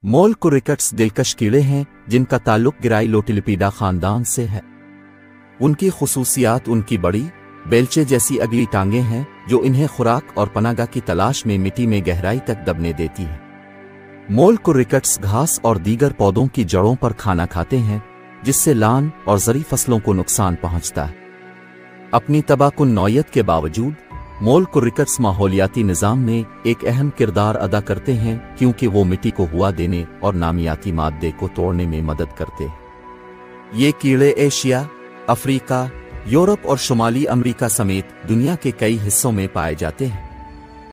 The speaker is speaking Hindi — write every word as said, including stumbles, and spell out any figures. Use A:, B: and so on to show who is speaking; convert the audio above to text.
A: मोलकुरिकट्स दिलकश कीड़े हैं जिनका ताल्लुक गिराइलोटिलिपिडा खानदान से है। उनकी खुसूसियात उनकी बड़ी बेलचे जैसी अगली टांगें हैं जो इन्हें खुराक और पनागा की तलाश में मिट्टी में गहराई तक दबने देती है। मोलकुरिकट्स घास और दीगर पौधों की जड़ों पर खाना खाते हैं जिससे लान और जरी फसलों को नुकसान पहुंचता है। अपनी तबाहकुन नौयत के बावजूद मोलकुरिकट्स माहौलियाती निज़ाम में एक अहम किरदार अदा करते हैं क्योंकि वो मिट्टी को हुआ देने और नामियाती मादे को तोड़ने में मदद करते हैं। ये कीड़े एशिया, अफ्रीका, यूरोप और शुमाली अमेरिका समेत दुनिया के कई हिस्सों में पाए जाते हैं।